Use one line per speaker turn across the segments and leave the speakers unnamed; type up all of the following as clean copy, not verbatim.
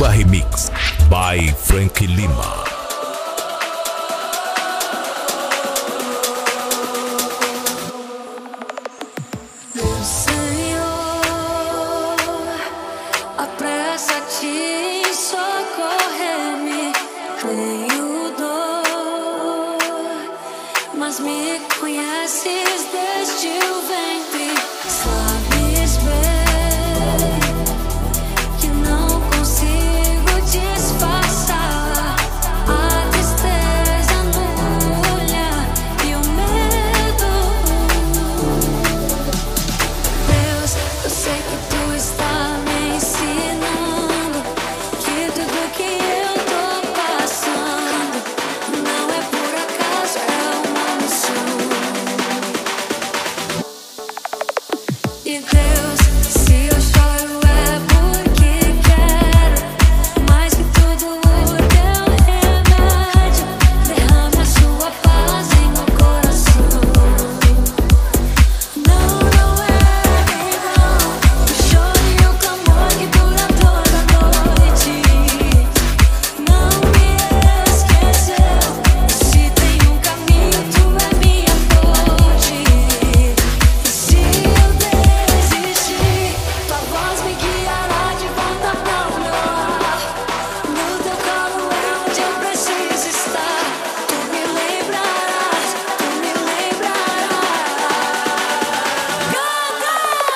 Chuva Remix by Frank Lima.
Mas me conheces desde o ventre, sabes bem que não consigo disfarçar a tristeza no olhar e o medo. Deus, eu sei que tu está me ensinando que tudo que eu tô passando não é por acaso, é uma missão. E Deus, se eu choro é porque quero mais que tudo o teu remédio. Derrame a sua paz em meu coração. Não é vão o choro e o clamor que dura toda a noite. Não me esqueceu, se tem um caminho, tu é minha fonte. E se eu desistir, tua voz me guiará de volta pra o meu lar. No teu colo é onde eu preciso estar. Tu me lembrarás, tu me lembrarás. Canta!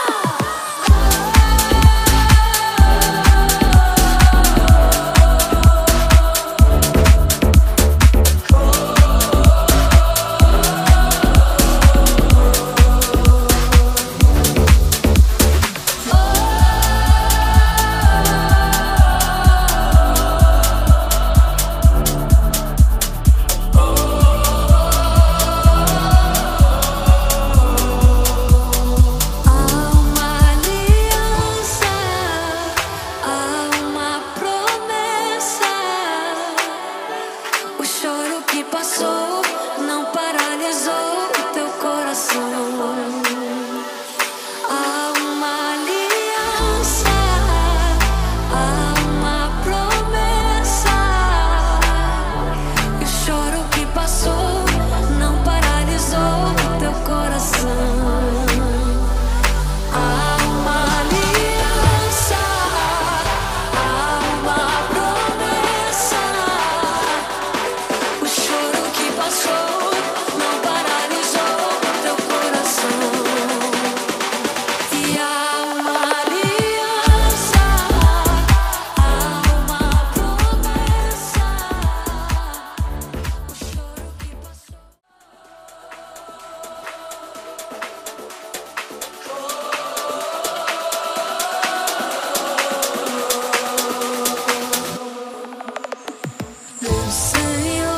Há uma aliança, há uma promessa. O choro que passou não paralisou o teu coração. Há uma aliança, há uma promessa. E o choro que passou não paralisou o teu coração. Há uma aliança, há uma promessa. O choro que passou não paralisou o teu coração. E há uma aliança, há uma promessa. O choro que passou. Meu Senhor,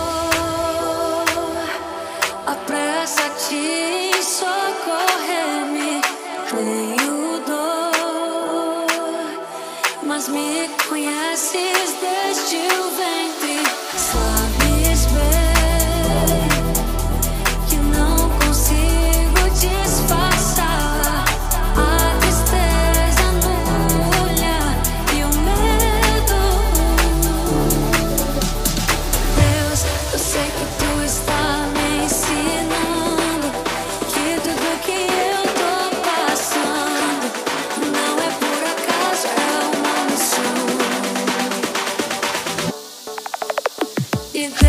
apressa-te em socorrer-me. Tenho dor, mas me conheces desde o ventre. Sabes bem que não consigo disfarçar a tristeza no olhar e o medo. Deus, eu sei que tu está me ensinando que tudo que eu tô passando não é por acaso, é uma missão. E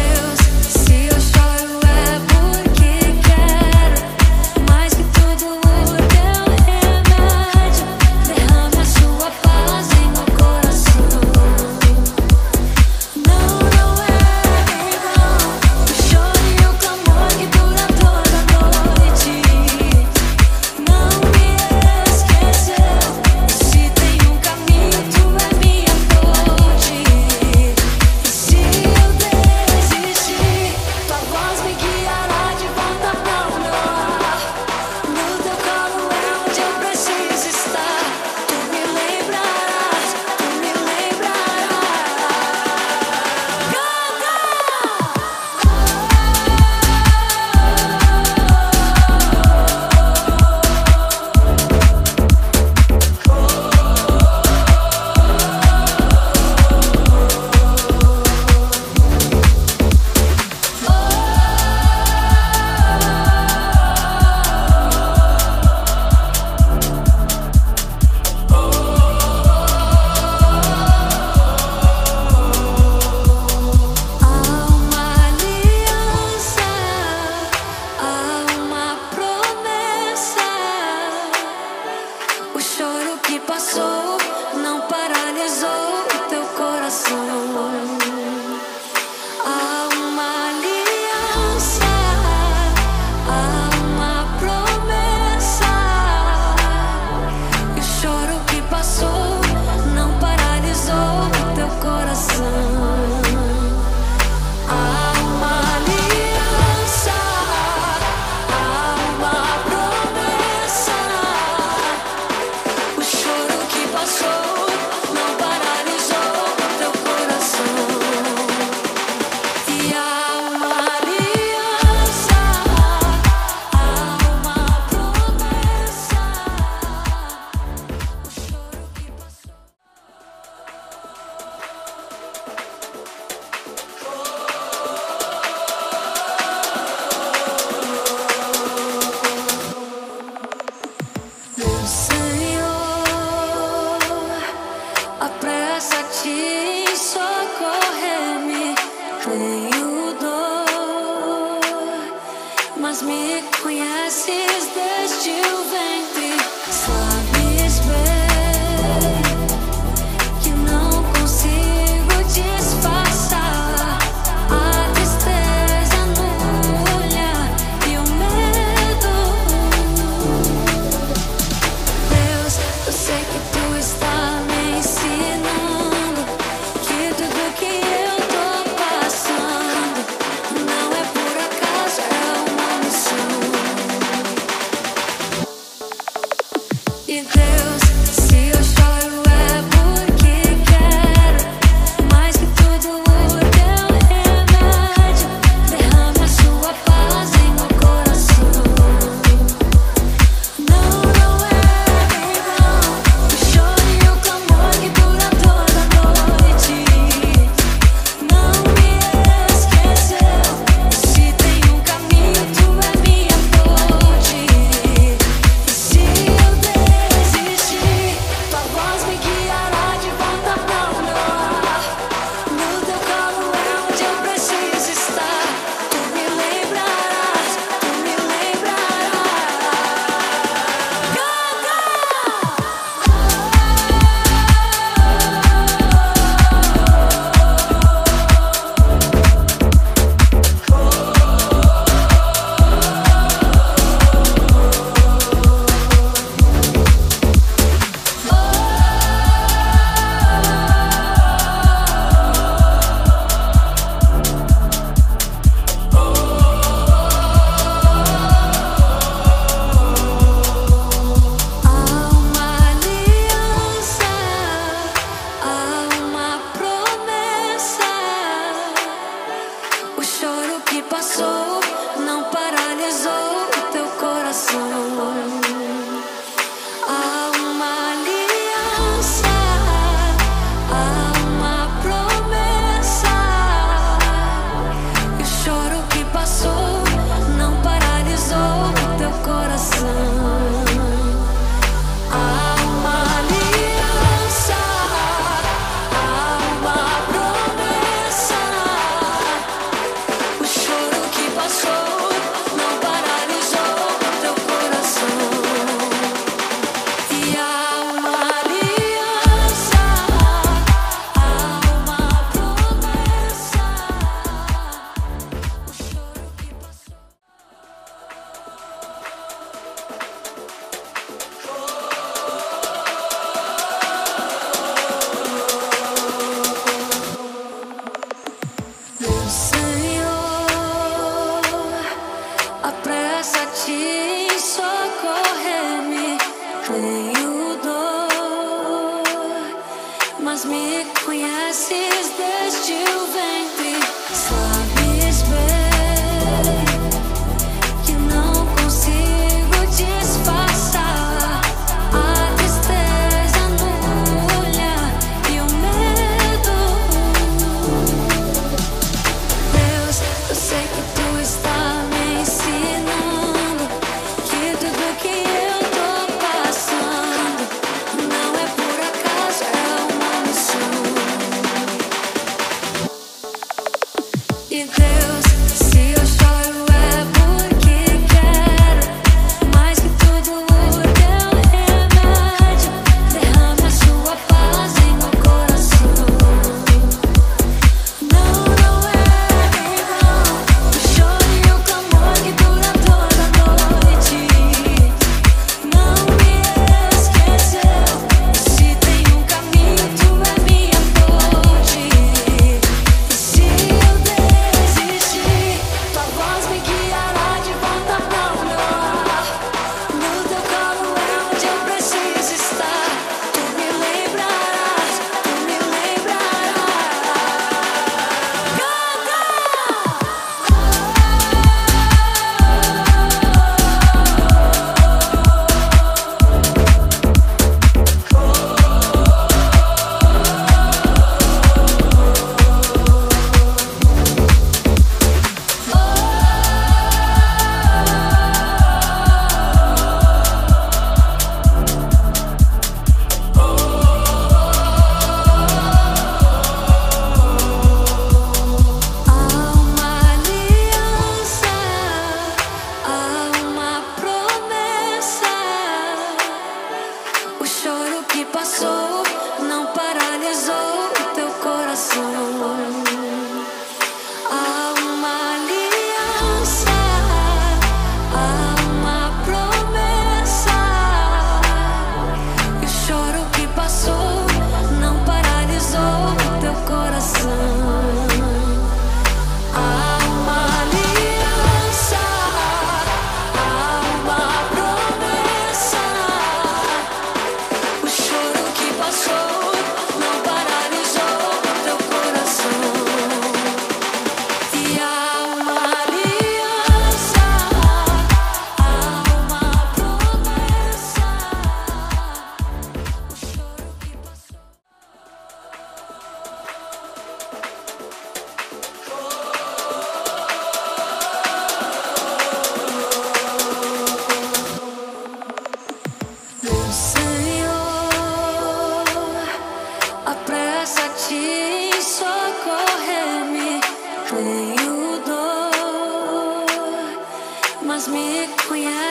Apressa-te em socorrer-me. Tenho dor, mas me conheces desde o ventre. Sabes bem que não consigo disfarçar a tristeza no olhar e o medo. Deus, eu sei que tu está me ensinando que tudo que eu tô passando não é por acaso, é uma missão. E Deus, se eu choro é porque quero mais que tudo o teu remédio. Derrame a sua paz em meu coração. Não é vão o choro e o clamor que dura toda noite. Não me esqueceu. Se tem um caminho, tu é minha fonte. E se eu desistir, tua voz me guiará de volta ao meu lar. No teu colo é onde eu preciso estar. Tu me lembrarás, tu me lembrarás. Há uma aliança, há uma promessa. O choro que passou não paralisou o teu coração. Há uma aliança, há uma promessa. E o choro que passou não paralisou o teu coração. Há uma aliança, há uma promessa. O choro que passou não paralisou o teu coração. E há uma aliança, há uma promessa. O choro que passou. Meu Senhor, apressa-te em socorrer-me. Tenho dor, mas me conheces desde o ventre. Sabes bem que não consigo disfarçar a tristeza no olhar e o medo. Deus, eu sei que tu está me ensinando que tudo que eu tô passando não é por acaso, é uma missão. E Deus, se eu choro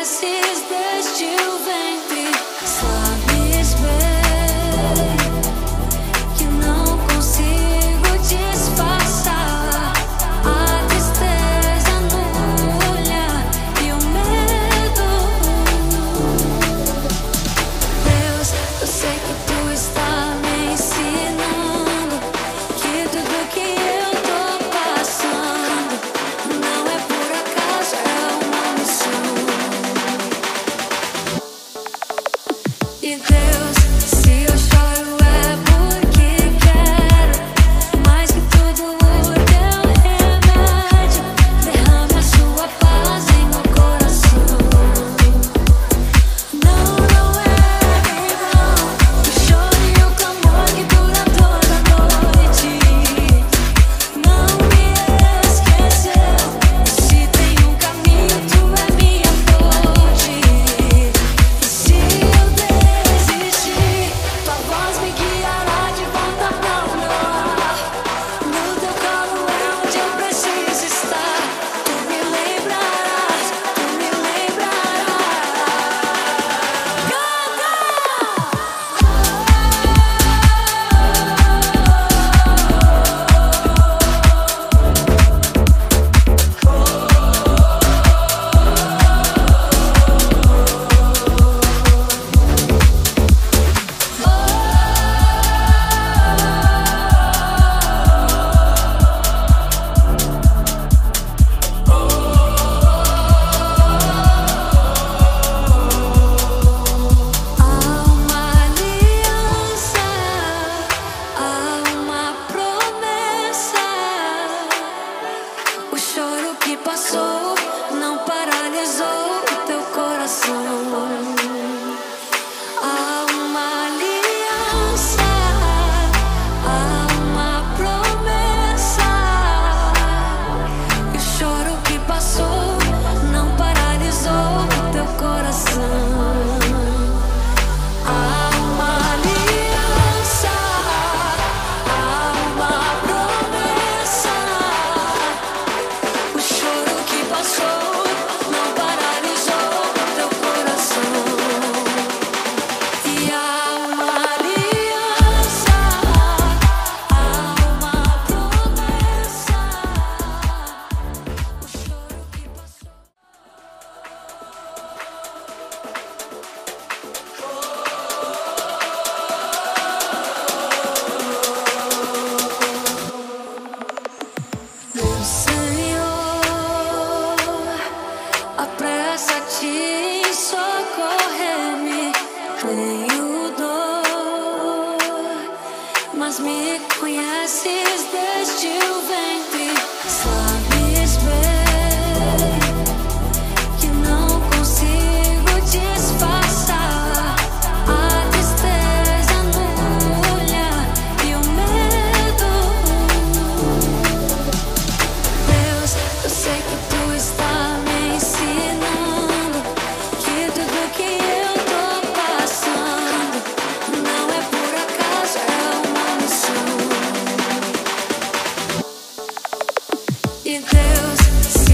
conheces desde o ventre. Sabes bem que não consigo disfarçar a tristeza no olhar e o medo. Deus, eu sei que tu está me ensinando que tudo que eu tô passando não é por acaso, é uma missão. E Deus, se eu choro é porque quero mais que tudo o teu remédio. Derrame a sua paz em meu coração. Não é vão o choro e o clamor que dura toda a noite. Não me esqueceu. Se tem um caminho, tu é minha fonte. E se eu desistir, tua voz me guiará de volta pra o meu lar. No teu colo é onde eu preciso estar. Tu me lembrarás, tu me lembrarás. Há uma aliança, há uma promessa. O choro que passou não paralisou o teu coração. Há uma aliança, há uma promessa. E o choro que passou não paralisou o teu coração. Há uma aliança, há uma promessa. O choro que passou não paralisou o teu coração. E há uma aliança, há uma promessa. O choro que passou. Meu Senhor, apressa-te em socorrer-me. Tenho dor, mas me conheces desde o ventre. Sabes bem que não consigo disfarçar a tristeza no olhar e o medo. Deus, eu sei que tu está me ensinando que tudo que eu tô passando não é por acaso, é uma missão. E Deus,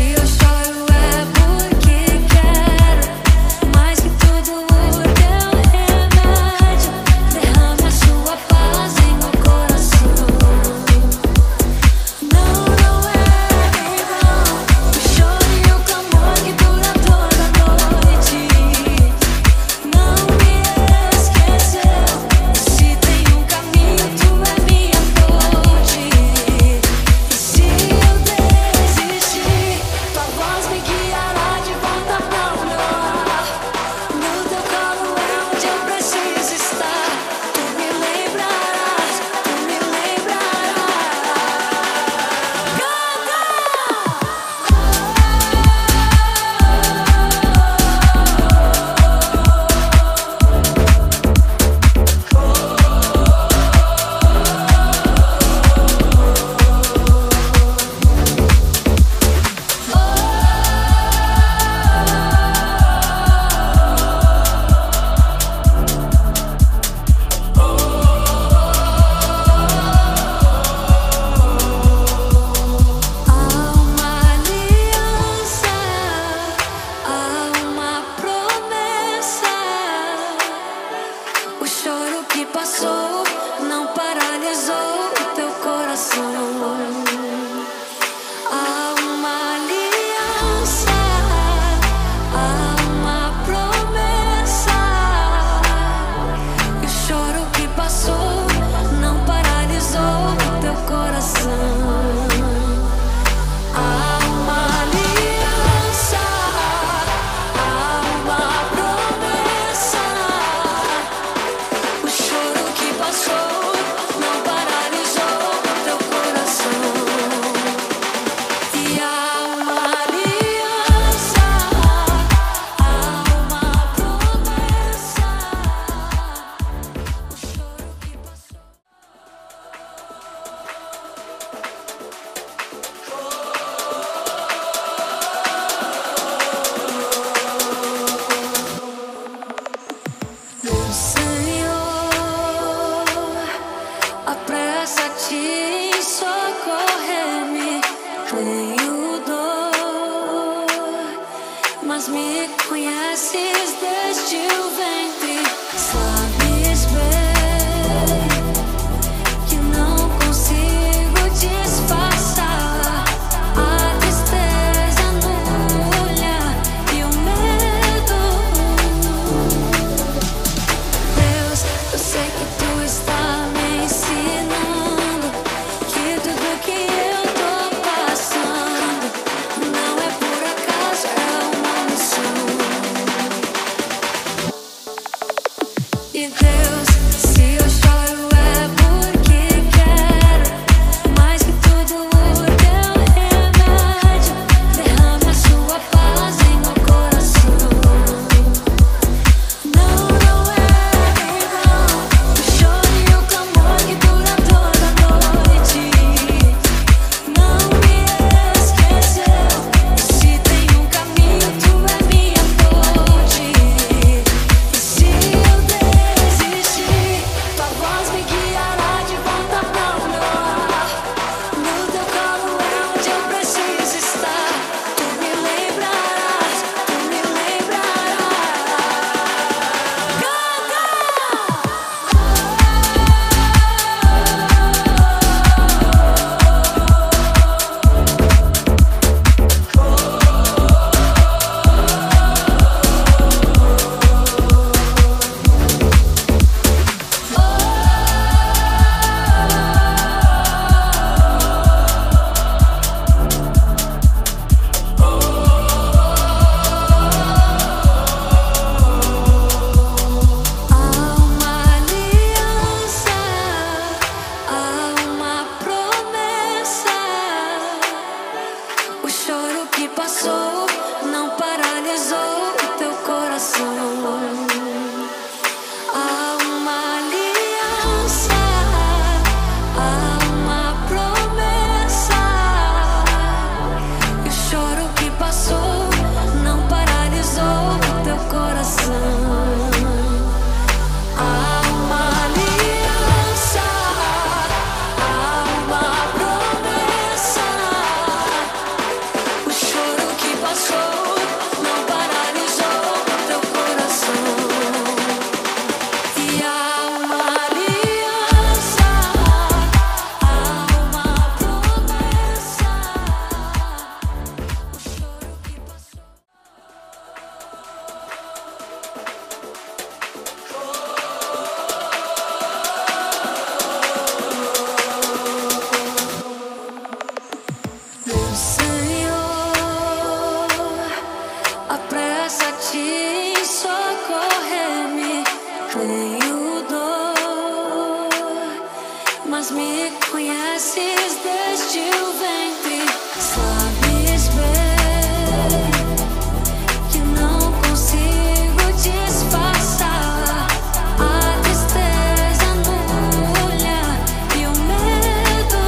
mas me conheces desde o ventre. Sabes bem que não consigo disfarçar a tristeza no olhar e o medo.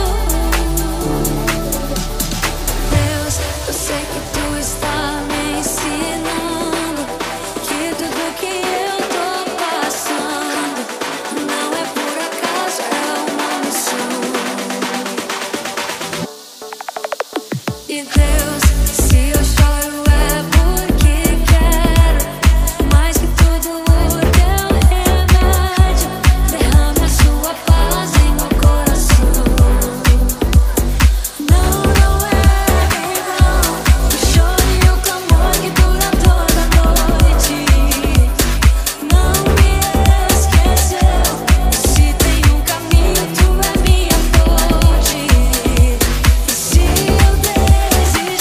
Deus, eu sei que tu está me ensinando que tudo que eu tô passando não é por acaso, é uma missão. E Deus, se eu choro é porque quero mais que tudo o teu remédio. Derrame a sua paz em meu coração. Não, não é vão o choro e o clamor que dura toda a noite. Não me esqueceu. Se tem um caminho, tu é minha fonte. E se eu desistir,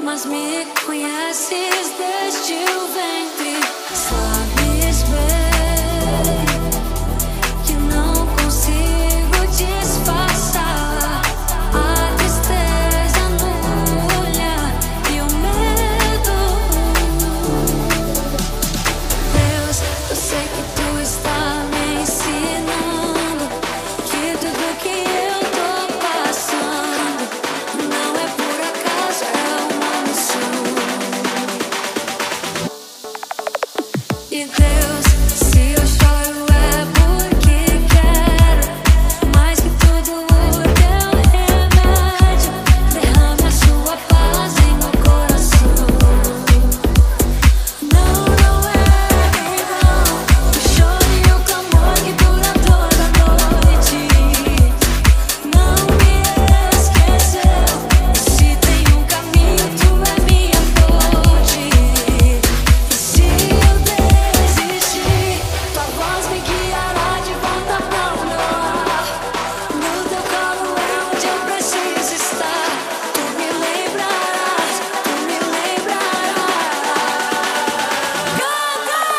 mas me conheces desde o ventre. Sabes bem que não consigo disfarçar a tristeza no olhar e o medo. Deus, eu sei que tu está me ensinando que tudo que eu tô passando não é por acaso, é uma missão. E Deus, se eu choro é porque quero mais que tudo o teu remédio. Derrame a sua paz em meu coração. Não, não é em vão o choro e o clamor que dura toda noite. Não me esqueceu, se tem um caminho, tu é minha fonte. E se eu desistir, tua voz me guiará de volta pra o meu lar. No teu colo é onde eu preciso estar. Tu me lembrarás, tu me lembrarás. Canta!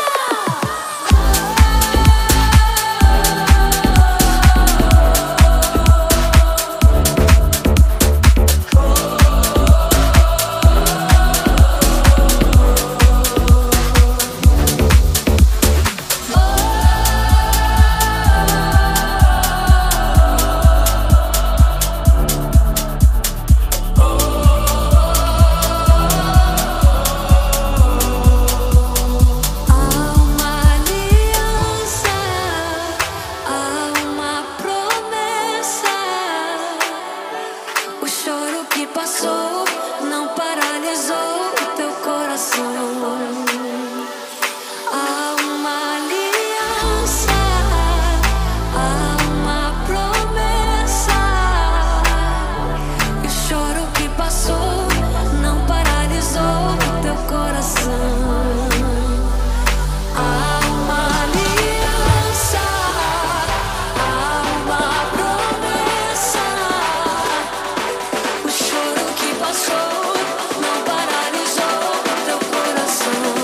Há uma aliança, há uma promessa. O choro que passou não paralisou o teu coração. Há uma aliança, há uma promessa. E o choro que passou não paralisou o teu coração. Há uma aliança, há uma promessa. O choro que passou não paralisou o teu coração.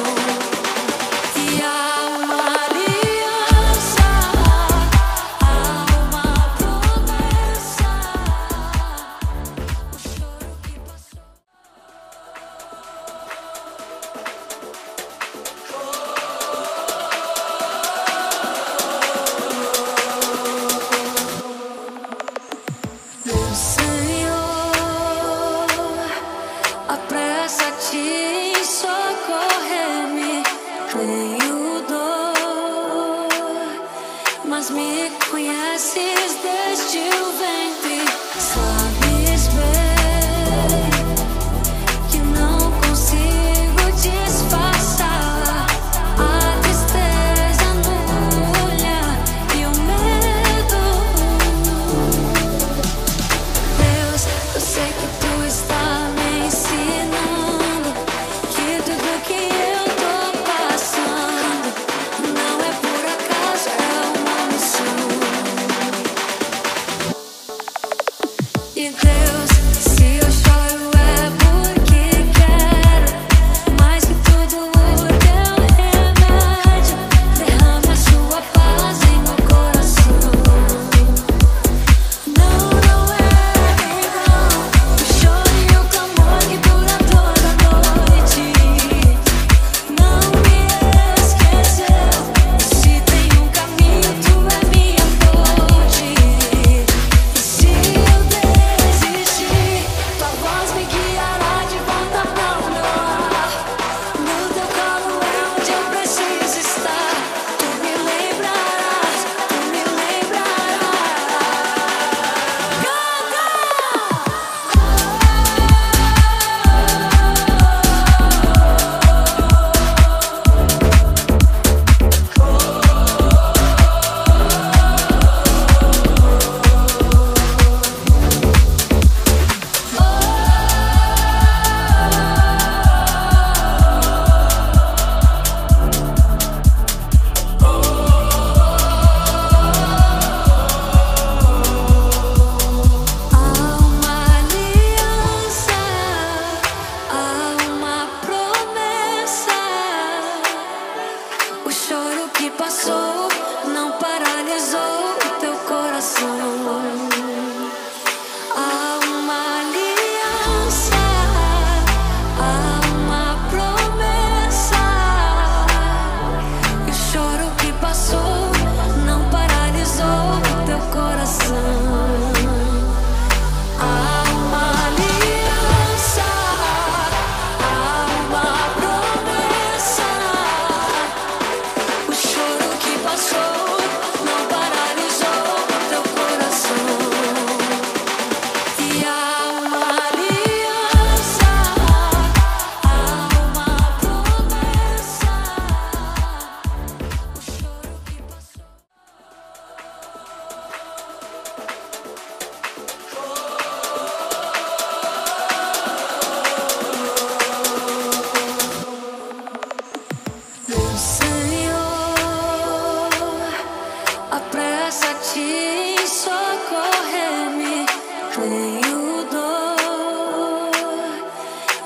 E há uma aliança, há uma promessa. O choro que passou. Meu Senhor, apressa-te em socorrer-me. Tenho dor, mas me conheces desde o ventre. Sabes bem que não consigo disfarçar a tristeza no olhar e o medo. Deus, eu sei que tu está me ensinando que tudo que eu tô passando não é por acaso, é uma missão.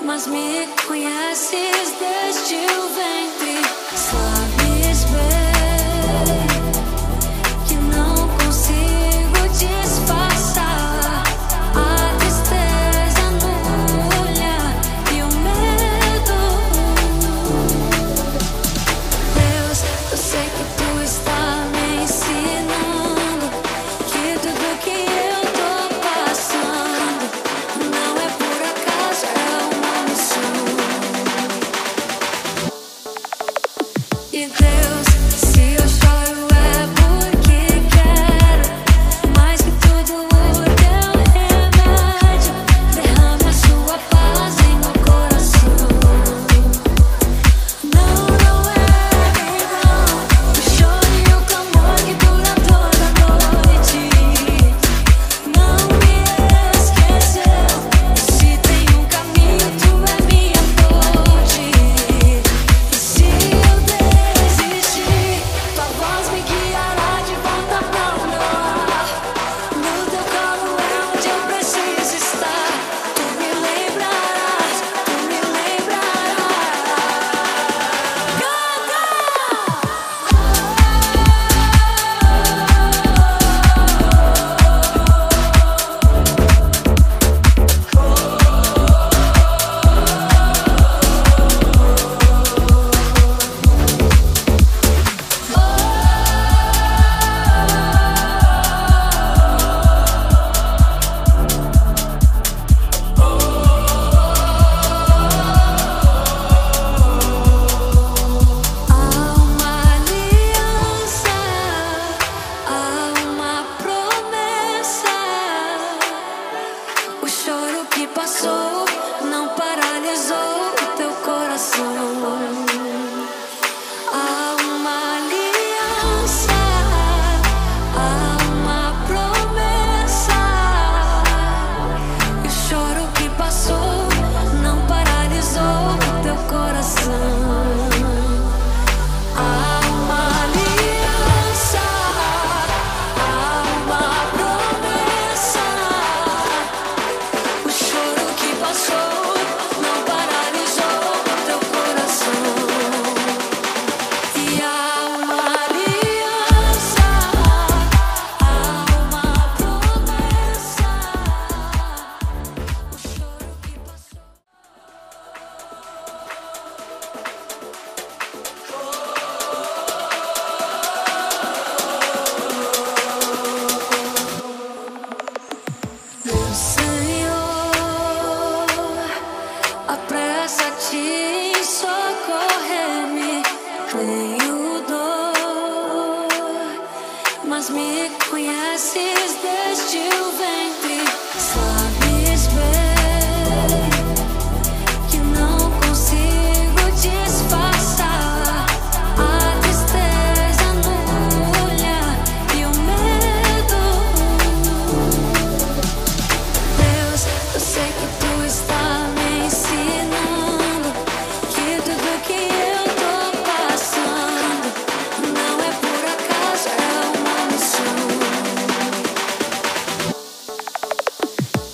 mas me conheces desde o ventre. Sabes bem que não consigo disfarçar a tristeza no olhar e o medo. Deus, eu sei que tu está me ensinando que tudo que eu tô passando não é por acaso, é uma missão. E Deus, se eu choro é porque quero mais que tudo o teu remédio. Derrame a sua paz em meu coração. Não, não é verão, o choro e o clamor que dura toda a noite. Não me esqueceu, e se tem um caminho, tu é minha ponte. E se eu desistir, tua voz me guiará de volta pra o meu lar. No teu colo é onde eu preciso estar. Tu me lembrarás, tu me lembrarás. Canta! Há uma aliança, há uma promessa. O choro que passou não paralisou o teu coração. Há uma aliança, há uma promessa. E o choro que passou não paralisou o teu coração. Há uma aliança, há uma promessa. O choro que passou não paralisou o teu coração. E há uma aliança, há uma promessa. O choro que passou. Meu Senhor, apressa-te em socorrer-me. Tenho dor, mas me conheces desde o ventre. Sabes bem que não consigo disfarçar a tristeza no olhar e o medo. Deus, eu sei que tu está me ensinando que tudo que eu tô passando não é por acaso, é uma missão.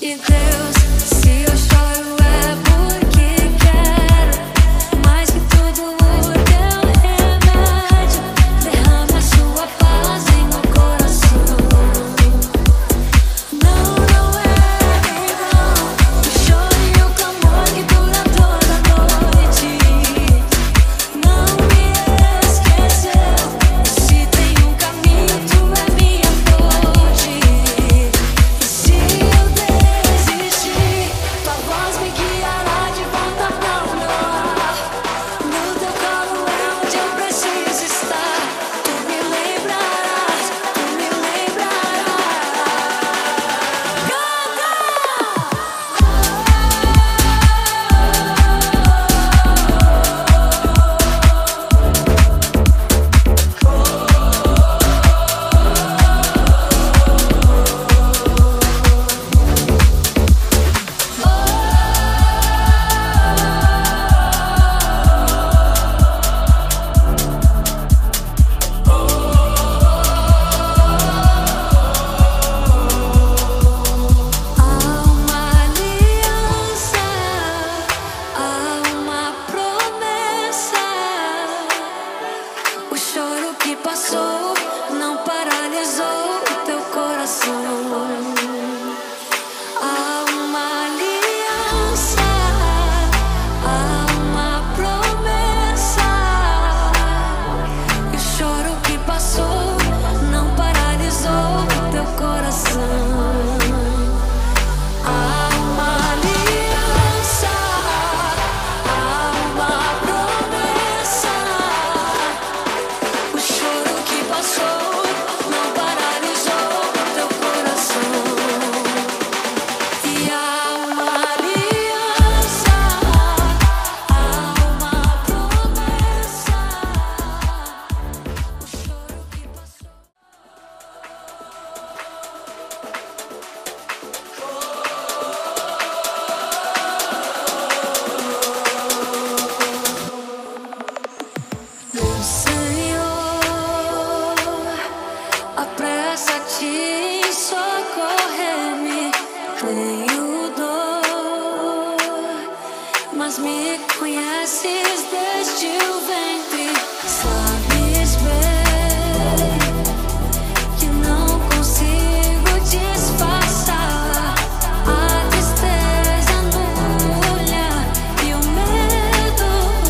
me conheces desde o ventre. Sabes bem que não consigo disfarçar a tristeza no olhar e o medo.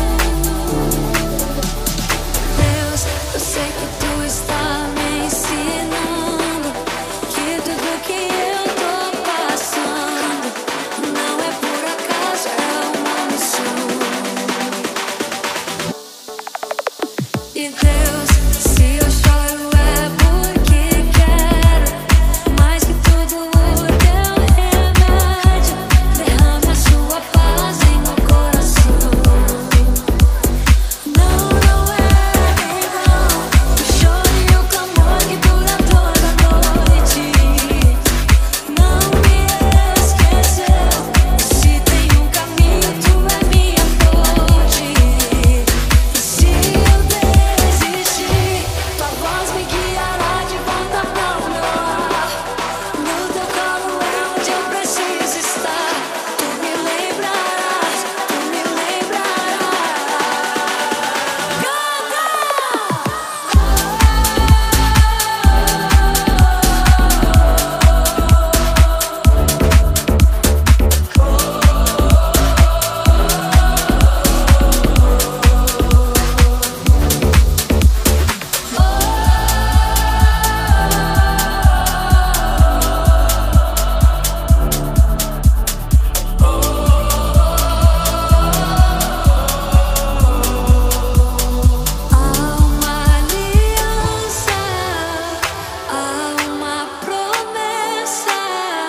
Deus, eu sei que tu está me ensinando que tudo que eu tô passando não é por acaso, é uma missão. E Deus, se eu choro é porque quero mais que tudo o teu remédio. Derrame a sua paz em meu coração. Não, não é vão o choro e o clamor que dura toda noite. Não me esqueceu, se tem um caminho, tu é minha fonte. E se eu desistir, tua voz me guiará de volta pra meu lar. No teu colo é onde eu preciso estar. Tu me lembrarás, tu me lembrarás. Há uma aliança, há uma promessa.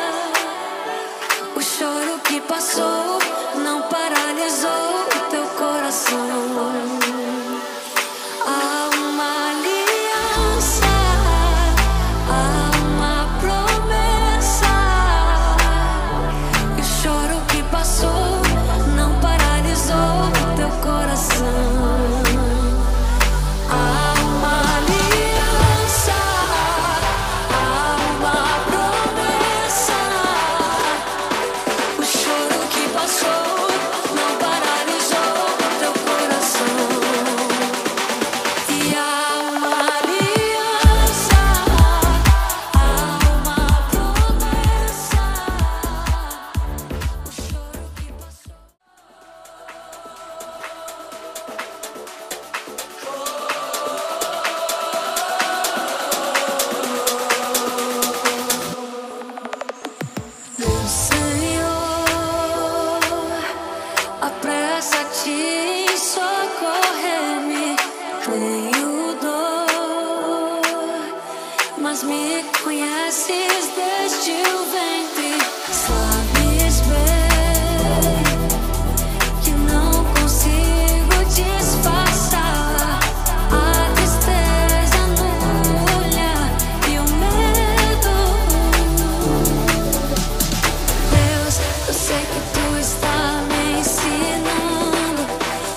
O choro que passou não paralisou o teu coração. Há uma aliança, há uma promessa. E o choro que passou não paralisou o teu coração. Há uma aliança, há uma promessa. O choro que passou não paralisou o teu coração. E há uma aliança, há uma promessa. O choro que passou. Meu Senhor, apressa-te em socorrer-me. Tenho dor, mas me conheces desde o ventre. Sabes bem que não consigo disfarçar a tristeza no olhar e o medo. Deus, eu sei que tu está me ensinando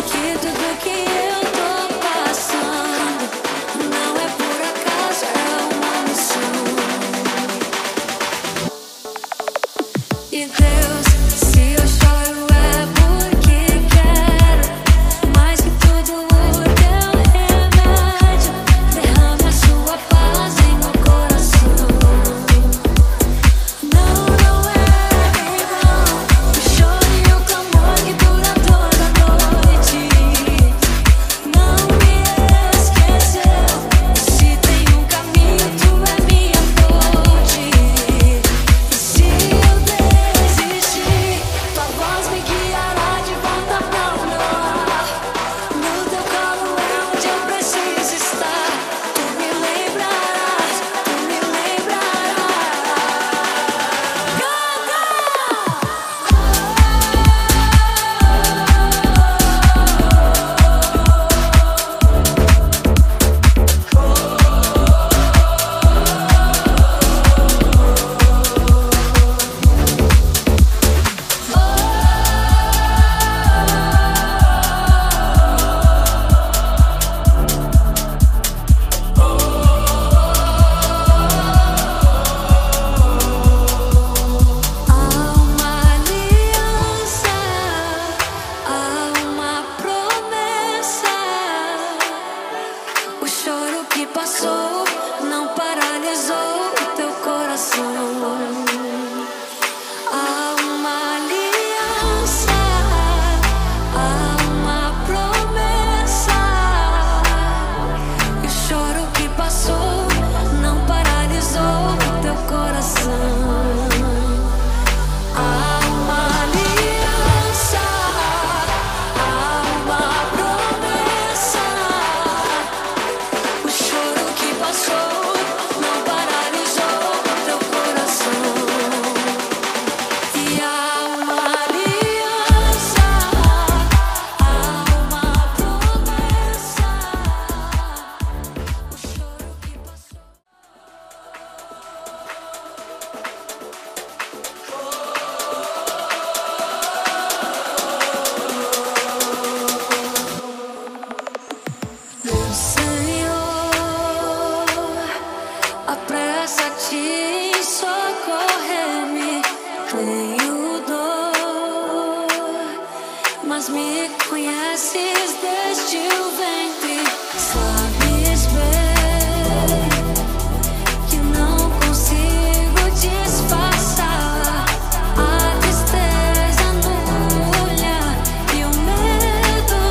mas me conheces desde o ventre. Sabes bem que não consigo disfarçar a tristeza no olhar e o medo.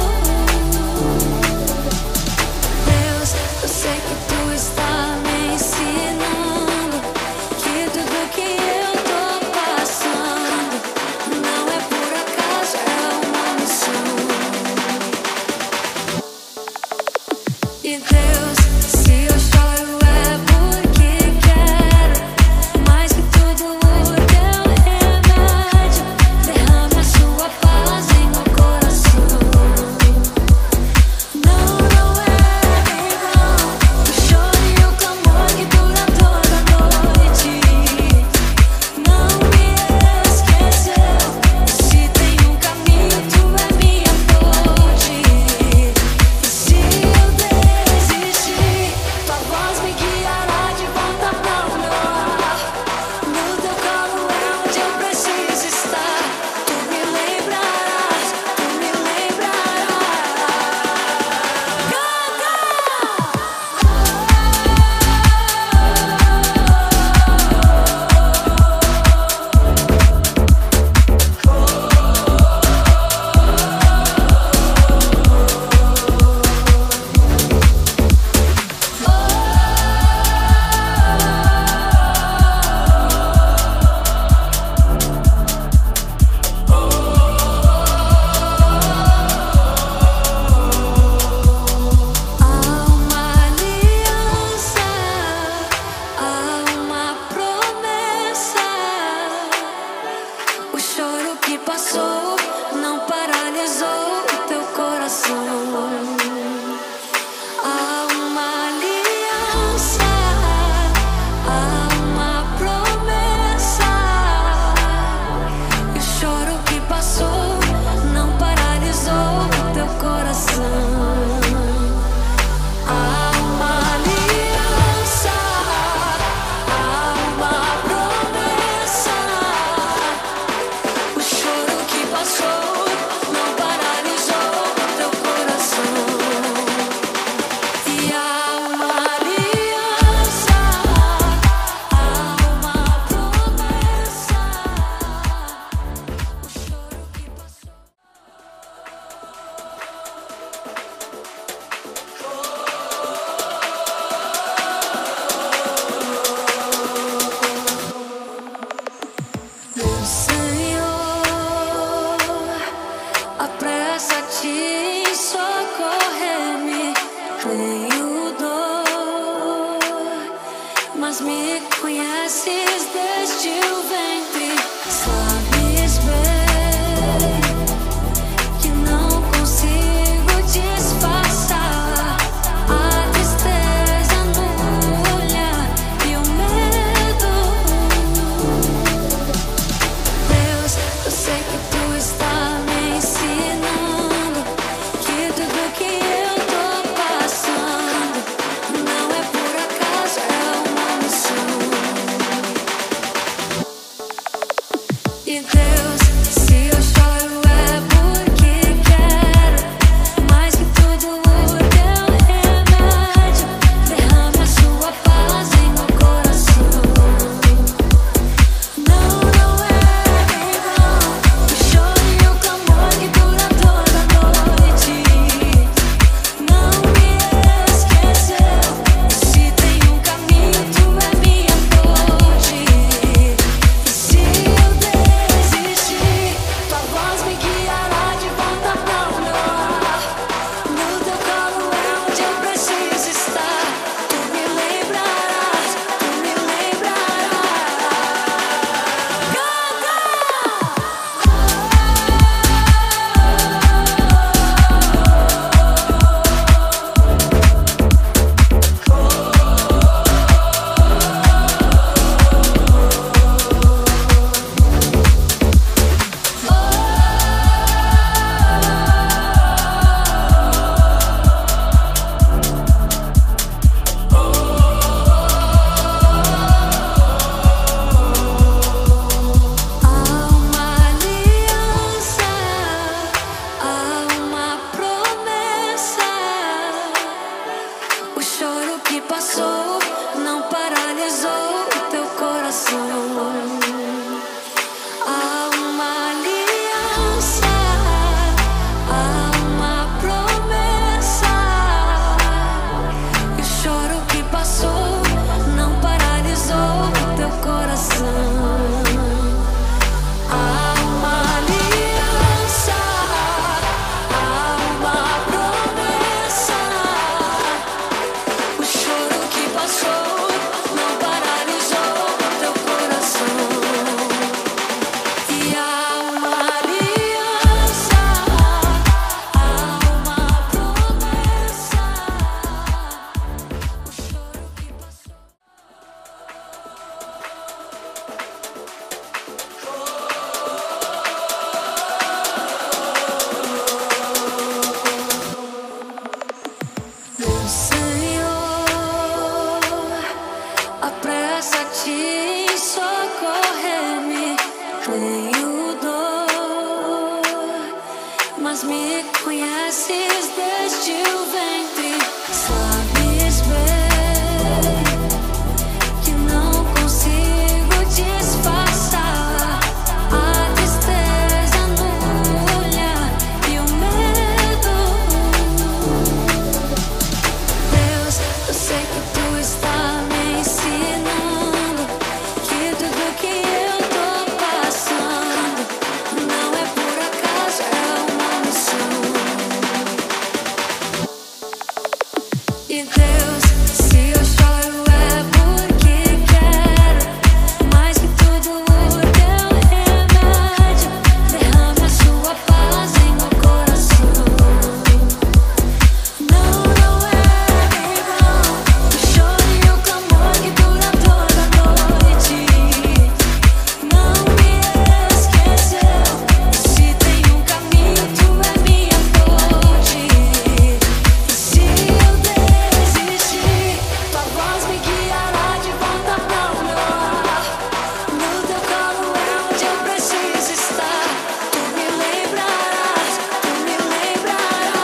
Deus, eu sei que tu está me ensinando que tudo que eu tô passando não é por acaso, é uma missão. E Deus, se eu choro é porque quero mais que tudo o teu remédio. Derrame a sua paz em meu coração. Não, não é igual o choro e o clamor que dura toda a noite. Não me esqueceu, se tem um caminho, tu é minha fonte. E se eu desistir, tua voz me guiará de volta pra o meu lar. No teu colo é onde eu preciso estar. Tu me lembrarás, tu me lembrarás. Canta! Há uma aliança, há uma promessa. O choro que passou não paralisou o teu coração. Há uma aliança, há uma promessa. E o choro que passou não paralisou o teu coração. Há uma aliança, há uma promessa. O choro que passou não paralisou o teu coração. E há uma aliança, há uma promessa. O choro que passou. Meu Senhor, apressa-te em socorrer-me. Tenho dor, mas me conheces desde o ventre. Sabes bem que não consigo disfarçar a tristeza no olhar e o medo. Deus, eu sei que tu está me ensinando mas me conheces desde o ventre. Sabes bem que não consigo disfarçar a tristeza no olhar e o medo. Deus, eu sei que tu está me ensinando que tudo que eu tô passando não é por acaso, é uma missão. E Deus, se eu choro é porque quero mais que tudo o teu remédio. Derrame a sua paz em meu coração. Não é vão o choro e o clamor que dura toda a noite. Não me esqueceu. Se tem um caminho, tu é minha fonte. E se eu desistir, tua voz me guiará de volta pra meu lar. No teu colo é onde eu preciso estar. Tu me lembrarás, tu me lembrarás.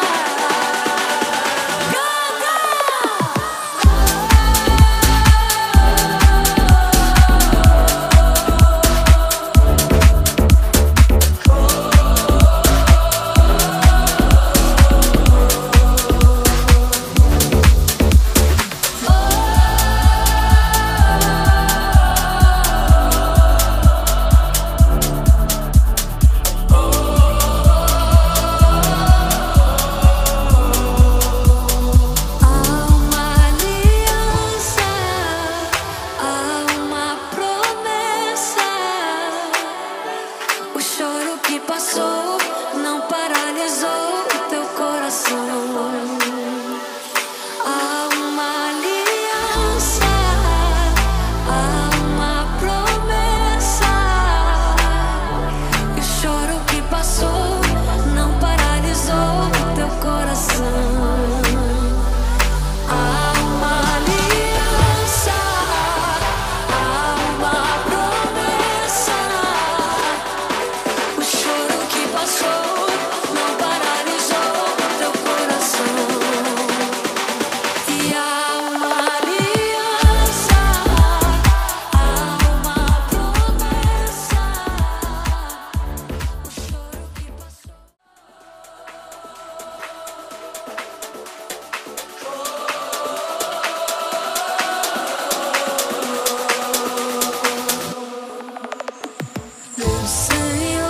Há uma aliança, há uma promessa. O choro que passou não paralisou o teu coração. Há uma aliança, há uma promessa. E o choro que passou não paralisou o teu coração. Há uma aliança, há uma promessa. O choro que passou não paralisou o teu coração. E há uma aliança, há uma promessa. O choro que passou. Meu Senhor,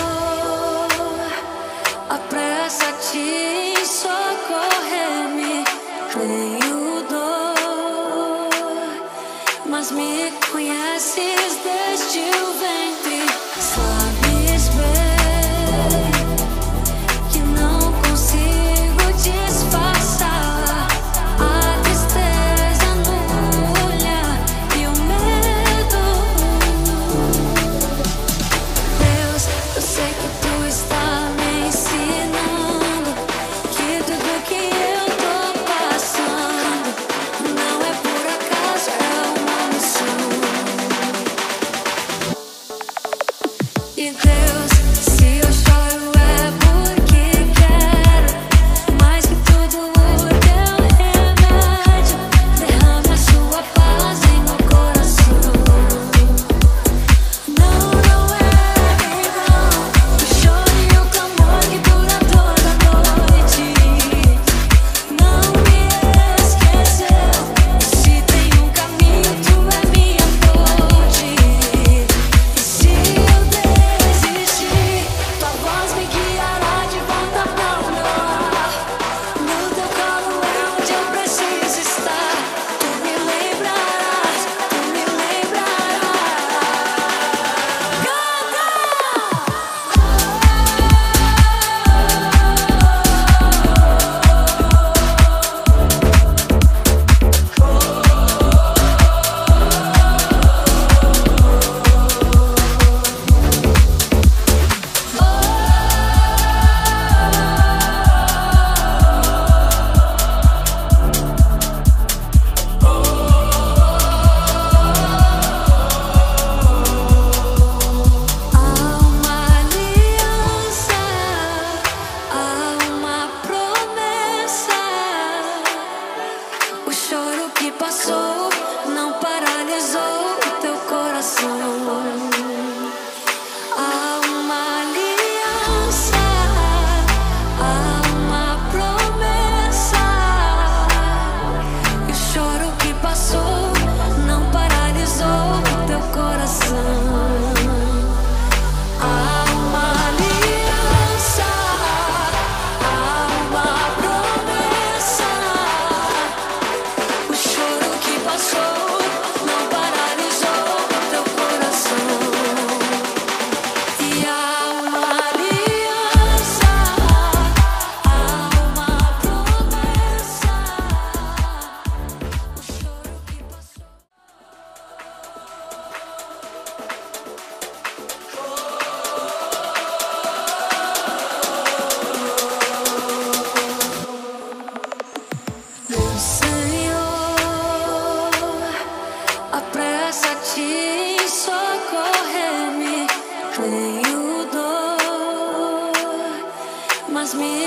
apressa-te em socorrer-me. Tenho dor, mas me conheces desde o ventre. Sabes bem que não consigo disfarçar a tristeza no olhar e o medo. Deus, eu sei que tu está me ensinando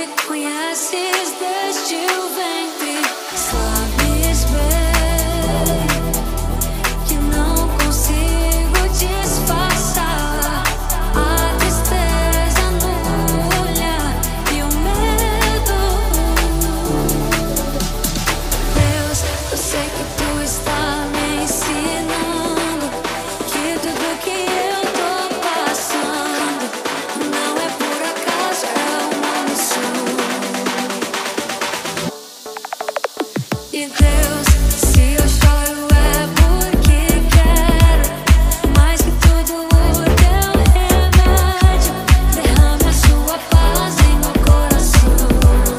me conheces desde o ventre. Sabes bem que não consigo disfarçar a tristeza no olhar e o medo. Deus, eu sei que tu está me ensinando que tudo que eu tô passando não é por acaso, é uma missão. E Deus, se eu choro é porque quero mais que tudo o teu remédio. Derrame a sua paz em meu coração.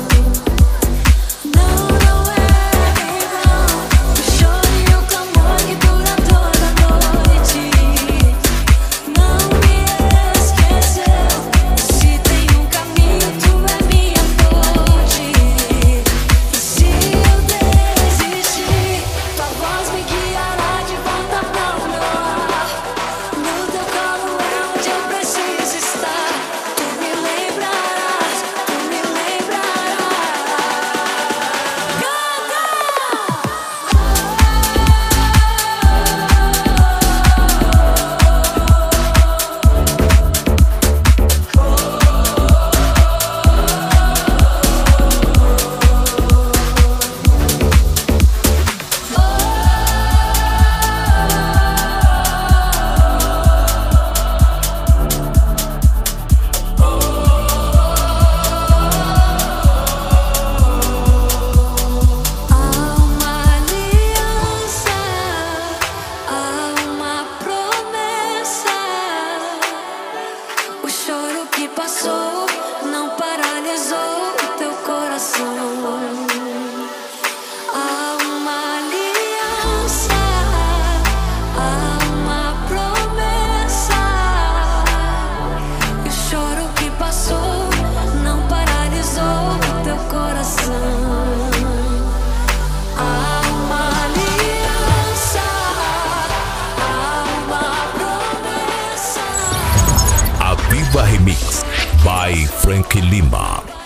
Não, não é em vão o choro e o clamor que dura toda noite. Não me esqueceu, se tem um caminho, tu é minha fonte. E se eu desistir, tua voz me guiará de volta pra o meu lar. No teu colo é onde eu preciso estar. Tu me lembrarás, tu me lembrarás. Há uma aliança, há uma promessa. O choro que passou não paralisou teu coração. Há uma aliança, há uma promessa. E o choro que passou não paralisou teu coração. Há uma aliança, há uma promessa.
A Viva Remix by Frank Lima.